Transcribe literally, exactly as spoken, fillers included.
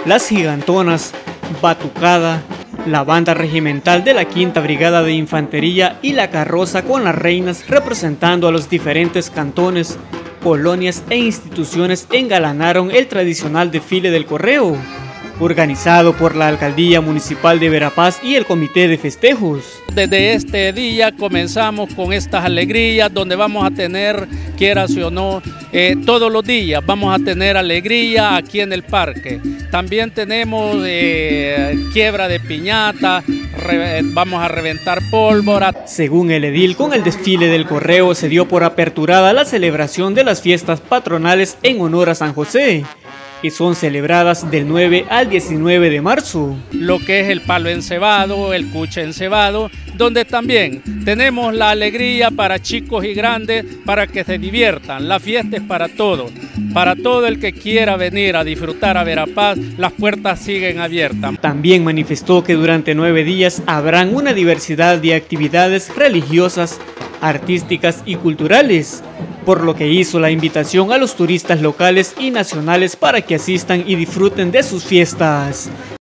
Las Gigantonas, Batucada, la banda regimental de la Quinta Brigada de Infantería y la carroza con las reinas representando a los diferentes cantones, colonias e instituciones engalanaron el tradicional desfile del correo, organizado por la Alcaldía Municipal de Verapaz y el Comité de Festejos. Desde este día comenzamos con estas alegrías donde vamos a tener, quieras o no, eh, todos los días vamos a tener alegría aquí en el parque. También tenemos eh, quiebra de piñata, re, vamos a reventar pólvora. Según el edil, con el desfile del correo se dio por aperturada la celebración de las fiestas patronales en honor a San José, que son celebradas del nueve al diecinueve de marzo. Lo que es el palo encebado, el cuche encebado, donde también tenemos la alegría para chicos y grandes para que se diviertan. La fiesta es para todos, para todo el que quiera venir a disfrutar a Verapaz, las puertas siguen abiertas. También manifestó que durante nueve días habrán una diversidad de actividades religiosas, artísticas y culturales, por lo que hizo la invitación a los turistas locales y nacionales para que asistan y disfruten de sus fiestas.